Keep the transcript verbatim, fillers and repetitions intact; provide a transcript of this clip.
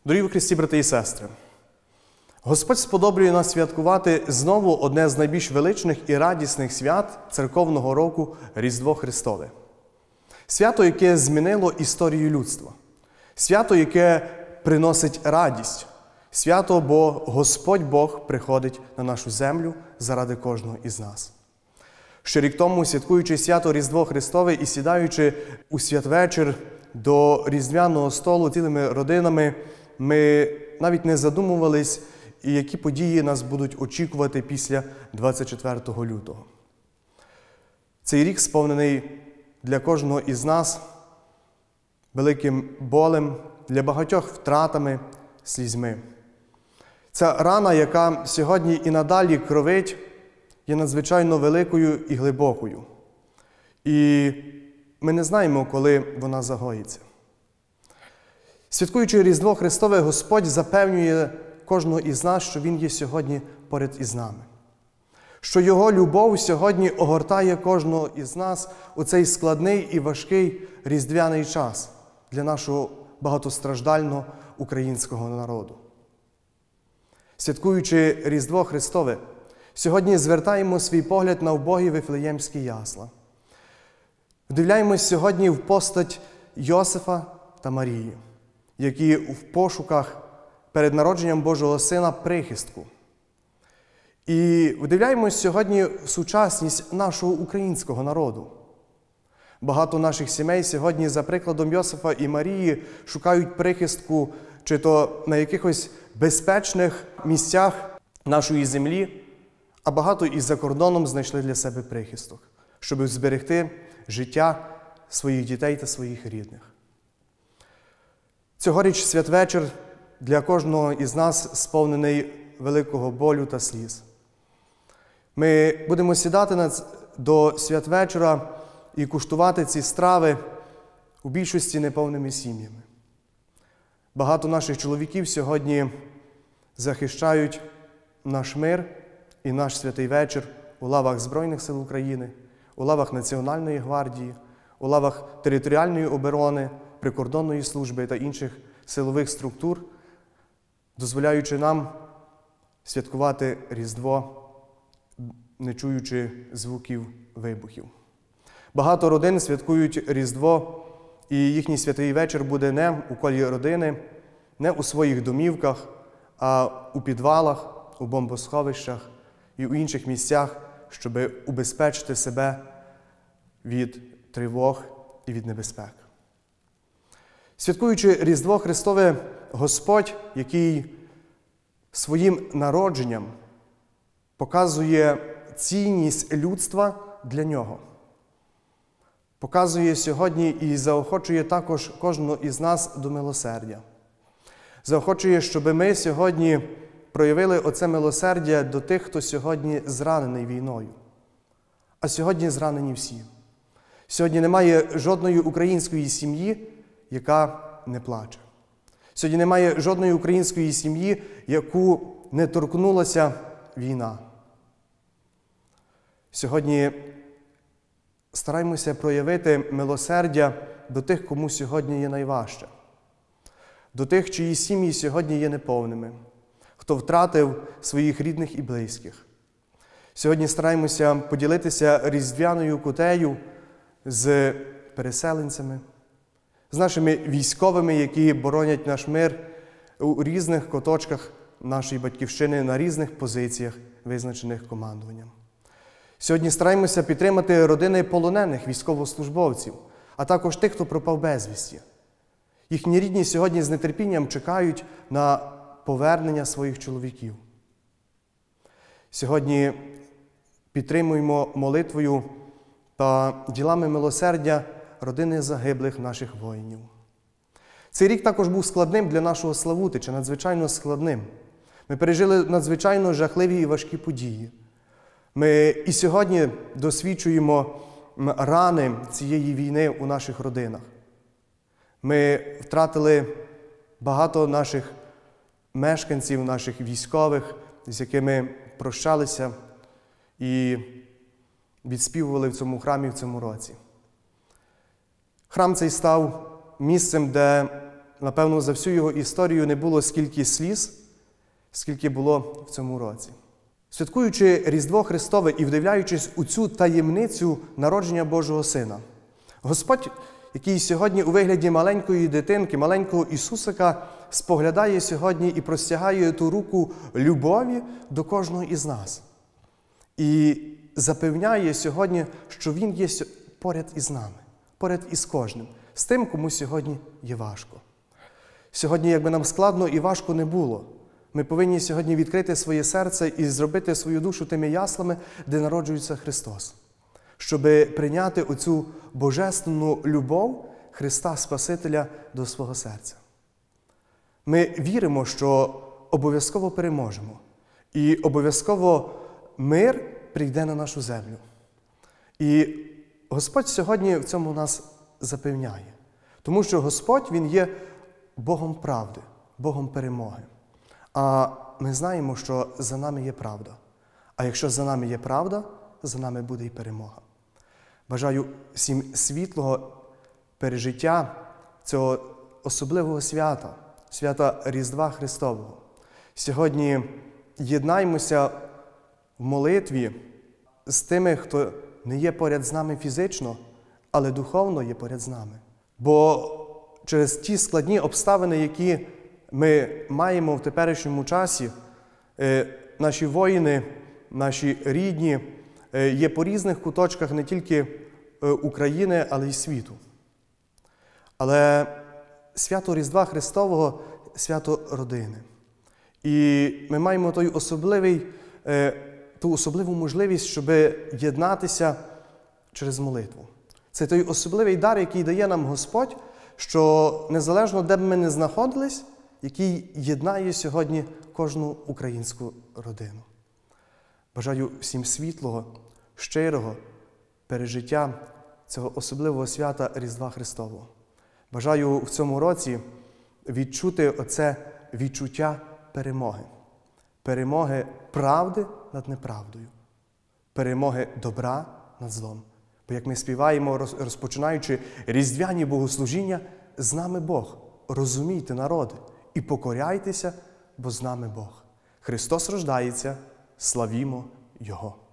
Дорогі в Христі, брати і сестри, Господь сподоблює нас святкувати знову одне з найбільш величних і радісних свят церковного року – Різдво Христове. Свято, яке змінило історію людства. Свято, яке приносить радість. Свято, бо Господь Бог приходить на нашу землю заради кожного із нас. Ще рік тому, святкуючи свято Різдво Христове і сідаючи у святвечір до різдвяного столу цілими родинами, ми навіть не задумувались, які події нас будуть очікувати після двадцять четвертого лютого. Цей рік сповнений для кожного із нас великим болем, для багатьох втратами, слізьми. Ця рана, яка сьогодні і надалі кровить, є надзвичайно великою і глибокою. І ми не знаємо, коли вона загоїться. Святкуючи Різдво Христове, Господь запевнює кожного із нас, що Він є сьогодні поряд із нами. Що Його любов сьогодні огортає кожного із нас у цей складний і важкий різдвяний час для нашого багатостраждального українського народу. Святкуючи Різдво Христове, сьогодні звертаємо свій погляд на убогі Вифлеємські ясла. Вдивляємось сьогодні в постать Йосифа та Марії, які в пошуках перед народженням Божого Сина прихистку. І вдивляємось сьогодні в сучасність нашого українського народу. Багато наших сімей сьогодні, за прикладом Йосифа і Марії, шукають прихистку чи то на якихось безпечних місцях нашої землі, а багато і за кордоном знайшли для себе прихисток, щоб зберегти життя своїх дітей та своїх рідних. Цьогоріч святвечір для кожного із нас сповнений великого болю та сліз. Ми будемо сідати до святвечора і куштувати ці страви у більшості неповними сім'ями. Багато наших чоловіків сьогодні захищають наш мир і наш святий вечір у лавах Збройних сил України, у лавах Національної гвардії, у лавах територіальної оборони, прикордонної служби та інших силових структур, дозволяючи нам святкувати Різдво, не чуючи звуків вибухів. Багато родин святкують Різдво, і їхній святий вечір буде не у колі родини, не у своїх домівках, а у підвалах, у бомбосховищах і у інших місцях, щоб убезпечити себе від тривог і від небезпек. Святкуючи Різдво Христове, Господь, який своїм народженням показує цінність людства для Нього, показує сьогодні і заохочує також кожного із нас до милосердя. Заохочує, щоб ми сьогодні проявили оце милосердя до тих, хто сьогодні зранений війною. А сьогодні зранені всі. Сьогодні немає жодної української сім'ї, яка не плаче. Сьогодні немає жодної української сім'ї, яку не торкнулася війна. Сьогодні стараємося проявити милосердя до тих, кому сьогодні є найважче. До тих, чиї сім'ї сьогодні є неповними, хто втратив своїх рідних і близьких. Сьогодні стараємося поділитися різдвяною кутею з переселенцями, з нашими військовими, які боронять наш мир у різних куточках нашої батьківщини, на різних позиціях, визначених командуванням. Сьогодні стараємося підтримати родини полонених військовослужбовців, а також тих, хто пропав безвісті. Їхні рідні сьогодні з нетерпінням чекають на повернення своїх чоловіків. Сьогодні підтримуємо молитвою та ділами милосердя родини загиблих наших воїнів. Цей рік також був складним для нашого Славутича, надзвичайно складним. Ми пережили надзвичайно жахливі і важкі події. Ми і сьогодні досвідчуємо рани цієї війни у наших родинах. Ми втратили багато наших мешканців, наших військових, з якими прощалися і відспівували в цьому храмі в цьому році. Храм цей став місцем, де напевно, за всю його історію не було скільки сліз, скільки було в цьому році. Святкуючи Різдво Христове і вдивляючись у цю таємницю народження Божого Сина, Господь, який сьогодні у вигляді маленької дитинки, маленького Ісусика, споглядає сьогодні і простягає ту руку любові до кожного із нас. І запевняє сьогодні, що Він є поряд із нами, поряд із кожним, з тим, кому сьогодні є важко. Сьогодні, якби нам складно і важко не було, ми повинні сьогодні відкрити своє серце і зробити свою душу тими яслами, де народжується Христос, щоб прийняти оцю божественну любов Христа Спасителя до свого серця. Ми віримо, що обов'язково переможемо, і обов'язково мир прийде на нашу землю. І Господь сьогодні в цьому нас запевняє, тому що Господь, Він є Богом правди, Богом перемоги. А ми знаємо, що за нами є правда. А якщо за нами є правда, за нами буде і перемога. Бажаю всім світлого пережиття цього особливого свята, свята Різдва Христового. Сьогодні єднаймося в молитві з тими, хто не є поряд з нами фізично, але духовно є поряд з нами. Бо через ті складні обставини, які ми маємо в теперішньому часі, наші воїни, наші рідні є по різних куточках не тільки України, але й світу. Але свято Різдва Христового – свято родини. І ми маємо той особливий, ту особливу можливість, щоб єднатися через молитву. Це той особливий дар, який дає нам Господь, що незалежно, де б ми не знаходились, який єднає сьогодні кожну українську родину. Бажаю всім світлого, щирого пережиття цього особливого свята Різдва Христового. Бажаю в цьому році відчути оце відчуття перемоги. Перемоги правди над неправдою. Перемоги добра над злом. Бо як ми співаємо, розпочинаючи різдвяні богослужіння, з нами Бог. Розумійте, народи, і покоряйтеся, бо з нами Бог. Христос рождається, славімо Його.